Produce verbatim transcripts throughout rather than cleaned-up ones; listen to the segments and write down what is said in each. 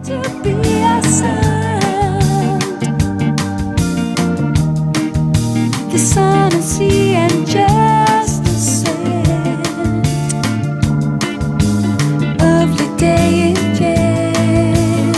to be a sound. The sun and sea and just the sand. Lovely day in Jan.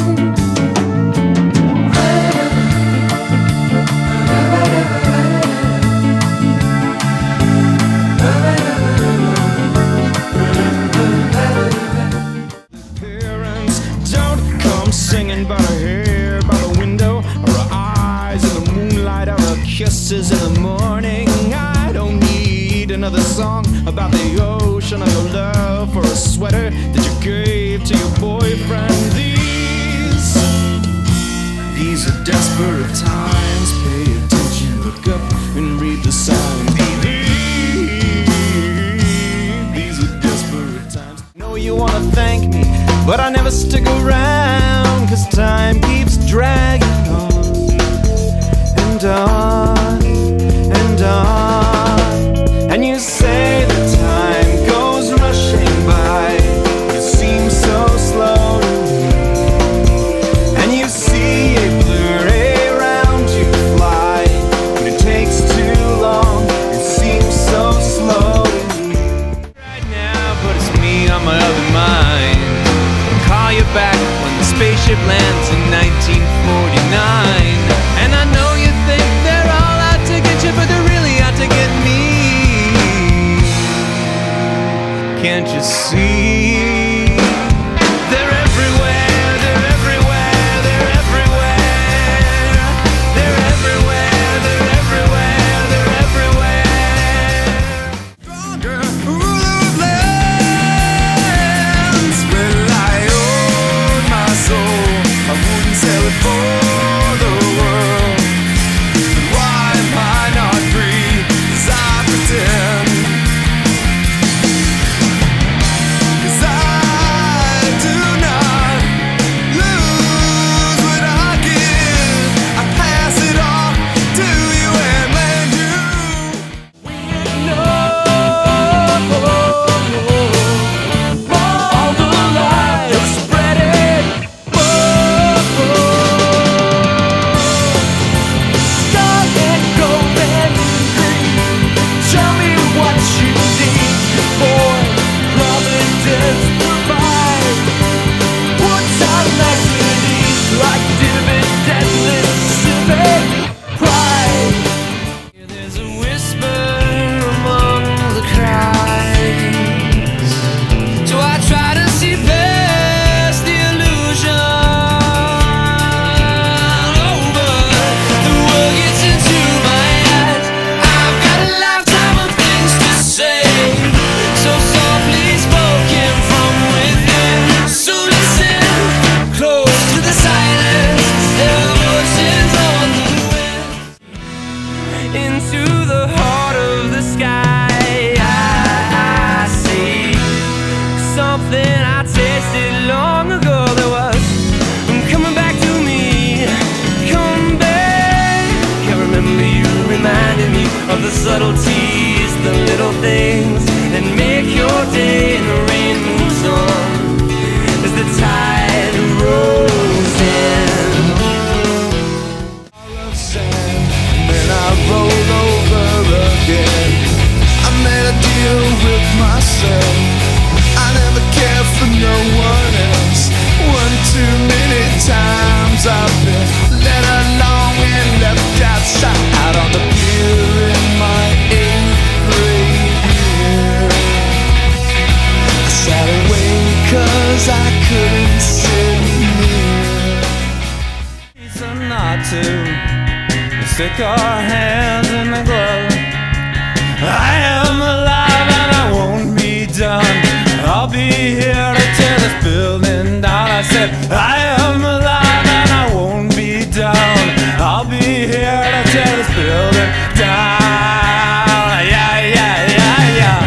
Parents don't come singing by her hair by the window, or her eyes in the moonlight, or her kisses in the morning. I don't need another song about the ocean or your love for a sweater that you gave to your boyfriend. These, these are desperate times. Pay attention, look up and read the signs. These are desperate times. I know you wanna thank me, but I never stick around, 'cause time keeps dragging on and on and on. And you say the time goes rushing by, it seems so slow to me. And you see a blurry round you fly, and it takes too long, it seems so slow to me. Right now, but it's me on my other mind. I'll call you back when the spaceship lands in nineteen forty-nine. And I know you think they're all out to get you, but they're really out to get me. Can't you see? They're everywhere, they're everywhere, they're everywhere. They're everywhere, they're everywhere, they're everywhere. Stronger ruler of lands. Well, I own my soul, I wouldn't sell it for the world. But why am I not free, as I pretend? 'Cause I do not lose what I give. I pass it on to you and lend you. We know all the light you're spreading. Start and go and green. Tell me what you need, boy. Providence provide. What's our necessity, like dividendless civic pride? There's a whisper among the cries, so I try to see past the illusion. Oh, but the world gets into my eyes. I've got a lifetime of things to say, so softly spoken from within. So listen close to the silence, there are voices on the wind. Into the heart of the sky, I, I see something I tasted long ago. That was coming back to me, come back. I remember you reminded me of the subtleties, the little things that make your day, and the rain moves on as the tide rolls in. All of sand, then I roll over again. I made a deal with myself, I never care for no one else. One too many times I've been led along and left outside on the pier in my eighth grade year. I sat away 'cause I couldn't sit near. It's not to stick our hands in the glove. I am alive and I won't be done. I'll be here to tear this building down. I said I am alive and I won't be down. I'll be here to tear this building down. Yeah, yeah, yeah, yeah.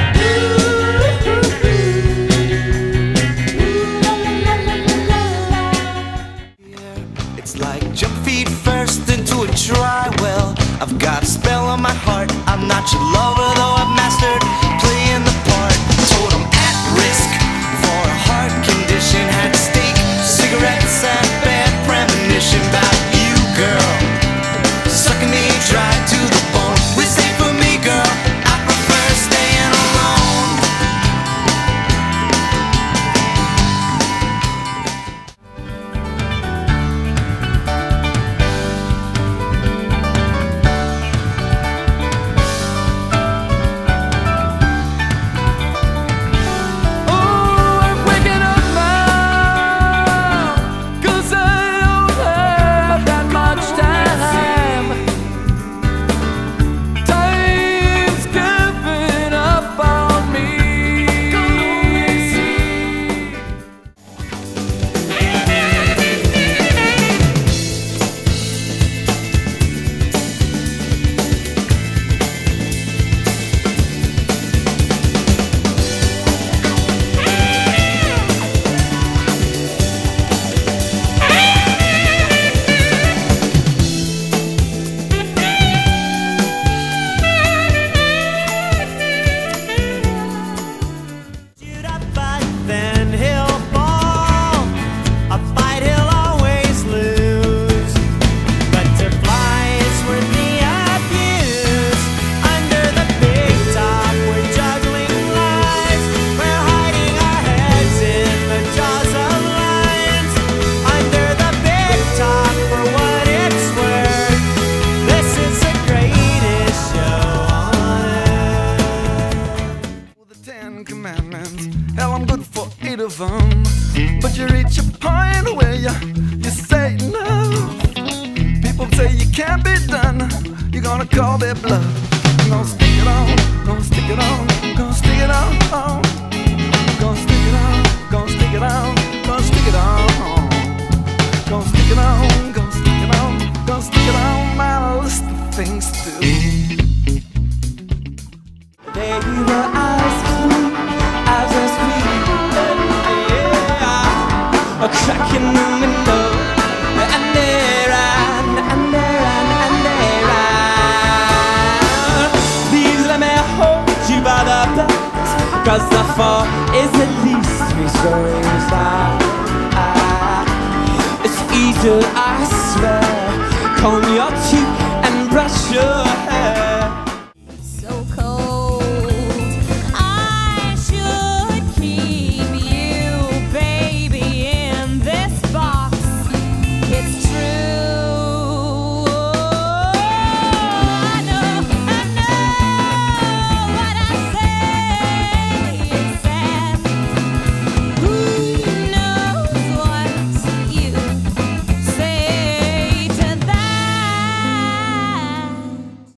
It's like jump feet first into a dry well. I've got a spell on my heart. I'm not your lover, though I've mastered playing the part. Told I'm at risk for a heart condition. Had steak, cigarettes, and can't be done, you're gonna call their bluff. I'm gonna stick it on, gonna stick it on, gonna stick it on, on. Gonna stick it on, gonna stick it on, gonna stick it on. Gonna stick it on, gonna stick it on, gonna stick it on my list of things to do. They were eyes blue as a sweet, yeah, a crack in the window, and they ran, and they ran, and they ran. Please let me hold you by the belt, 'cause the fall is at least three stories high. It's easy, I swear. Comb your teeth and brush your hair.